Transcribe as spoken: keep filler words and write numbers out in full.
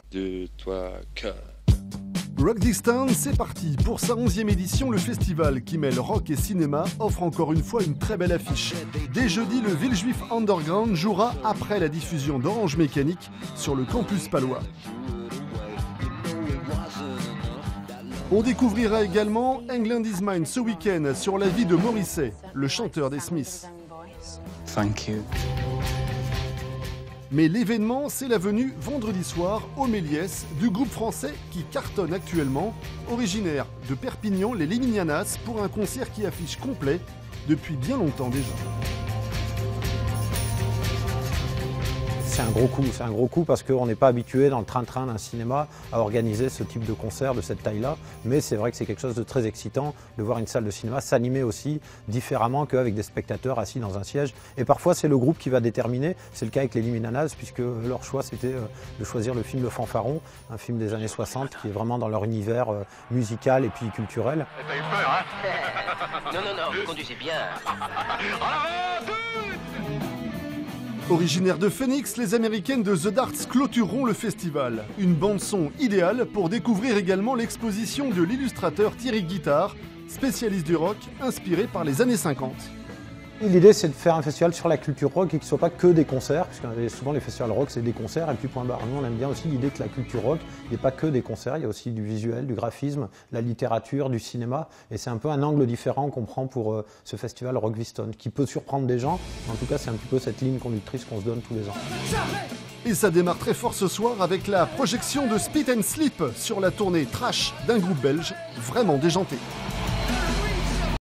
de toi que... Rock Distance, c'est parti. Pour sa onzième édition, le festival qui mêle rock et cinéma offre encore une fois une très belle affiche. Dès jeudi, le Villejuif Underground jouera après la diffusion d'Orange Mécanique sur le campus palois. On découvrira également England is Mine ce week-end sur la vie de Morrissey, le chanteur des Smiths. Thank you. Mais l'événement, c'est la venue vendredi soir au Méliès du groupe français qui cartonne actuellement, originaire de Perpignan, les Liminianas, pour un concert qui affiche complet depuis bien longtemps déjà. C'est un gros coup, c'est un gros coup parce qu'on n'est pas habitué dans le train-train d'un cinéma à organiser ce type de concert de cette taille-là, mais c'est vrai que c'est quelque chose de très excitant de voir une salle de cinéma s'animer aussi différemment qu'avec des spectateurs assis dans un siège. Et parfois c'est le groupe qui va déterminer, c'est le cas avec les Liminianas puisque leur choix c'était de choisir le film Le Fanfaron, un film des années soixante qui est vraiment dans leur univers musical et puis culturel. T'as eu peur, hein? Non, non, non, vous conduisez bien. Originaires de Phoenix, les Américaines de The Darts clôtureront le festival. Une bande-son idéale pour découvrir également l'exposition de l'illustrateur Thierry Guittard, spécialiste du rock, inspiré par les années cinquante. L'idée c'est de faire un festival sur la culture rock et qu'il ne soit pas que des concerts, puisque souvent les festivals rock c'est des concerts et puis point barre. Nous on aime bien aussi l'idée que la culture rock, il n'y ait pas que des concerts, il y a aussi du visuel, du graphisme, de la littérature, du cinéma. Et c'est un peu un angle différent qu'on prend pour euh, ce festival Rock Viston, qui peut surprendre des gens. En tout cas c'est un petit peu cette ligne conductrice qu'on se donne tous les ans. Et ça démarre très fort ce soir avec la projection de Spit and Sleep sur la tournée Trash d'un groupe belge vraiment déjanté.